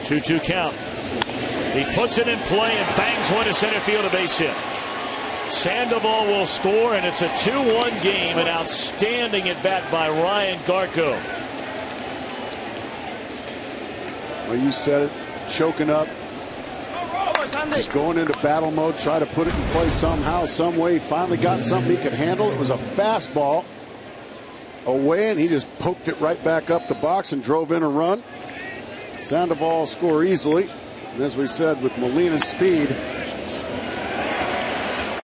2-2 count. He puts it in play and bangs one to center field, a base hit. Sandoval will score, and it's a 2-1 game. An outstanding at bat by Ryan Garko. Well, you said it, choking up, just going into battle mode, try to put it in play somehow, some way. He finally got something he could handle. It was a fastball away, and he just poked it right back up the box and drove in a run. Sandoval score easily. And as we said, with Molina's speed,